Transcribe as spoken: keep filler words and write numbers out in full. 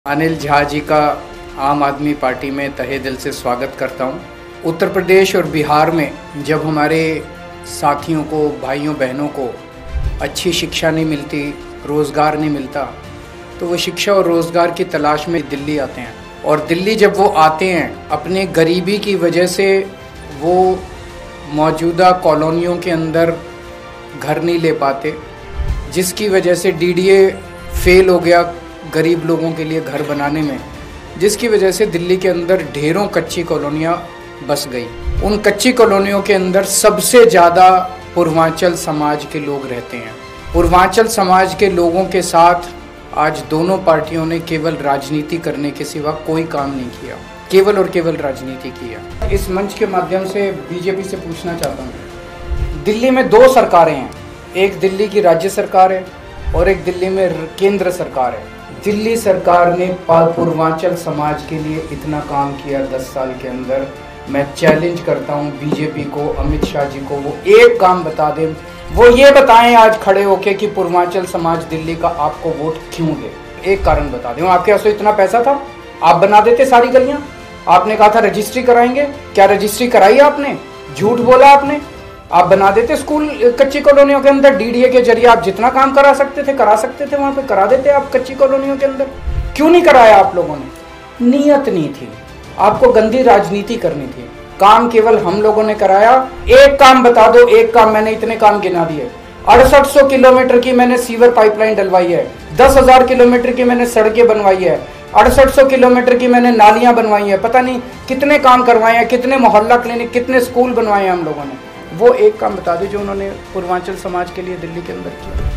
अनिल झा जी का आम आदमी पार्टी में तहे दिल से स्वागत करता हूं। उत्तर प्रदेश और बिहार में जब हमारे साथियों को, भाइयों बहनों को अच्छी शिक्षा नहीं मिलती, रोज़गार नहीं मिलता, तो वो शिक्षा और रोज़गार की तलाश में दिल्ली आते हैं। और दिल्ली जब वो आते हैं, अपने गरीबी की वजह से वो मौजूदा कॉलोनियों के अंदर घर नहीं ले पाते, जिसकी वजह से डी डी ए फेल हो गया गरीब लोगों के लिए घर बनाने में, जिसकी वजह से दिल्ली के अंदर ढेरों कच्ची कॉलोनियाँ बस गई। उन कच्ची कॉलोनियों के अंदर सबसे ज़्यादा पूर्वांचल समाज के लोग रहते हैं। पूर्वांचल समाज के लोगों के साथ आज दोनों पार्टियों ने केवल राजनीति करने के सिवा कोई काम नहीं किया, केवल और केवल राजनीति किया। इस मंच के माध्यम से बीजेपी से पूछना चाहता हूँ, दिल्ली में दो सरकारें हैं, एक दिल्ली की राज्य सरकार है और एक दिल्ली में केंद्र सरकार है। दिल्ली सरकार ने पूर्वांचल समाज के लिए इतना काम किया दस साल के अंदर। मैं चैलेंज करता हूं बीजेपी को, अमित शाह जी को, वो एक काम बता दें, वो ये बताएं आज खड़े होके कि पूर्वांचल समाज दिल्ली का आपको वोट क्यों दे। एक कारण बता दें। आपके पास तो इतना पैसा था, आप बना देते सारी गलियां। आपने कहा था रजिस्ट्री कराएंगे, क्या रजिस्ट्री कराई आपने? झूठ बोला आपने। आप बना देते स्कूल कच्ची कॉलोनियों के अंदर, डी डी ए के जरिए आप जितना काम करा सकते थे करा सकते थे, वहां पे करा देते आप कच्ची कॉलोनियों के अंदर। क्यों नहीं कराया आप लोगों ने? नीयत नहीं थी, आपको गंदी राजनीति करनी थी। काम केवल हम लोगों ने कराया। एक काम बता दो, एक काम। मैंने इतने काम गिना दिए। अड़सठ सौ किलोमीटर की मैंने सीवर पाइपलाइन डलवाई है, दस हजार किलोमीटर की मैंने सड़कें बनवाई है, अड़सठ सौ किलोमीटर की मैंने नालियां बनवाई है, पता नहीं कितने काम करवाए हैं, कितने मोहल्ला क्लिनिक, कितने स्कूल बनवाए हैं हम लोगों ने। वो एक काम बता दो जो उन्होंने पूर्वांचल समाज के लिए दिल्ली के अंदर किया।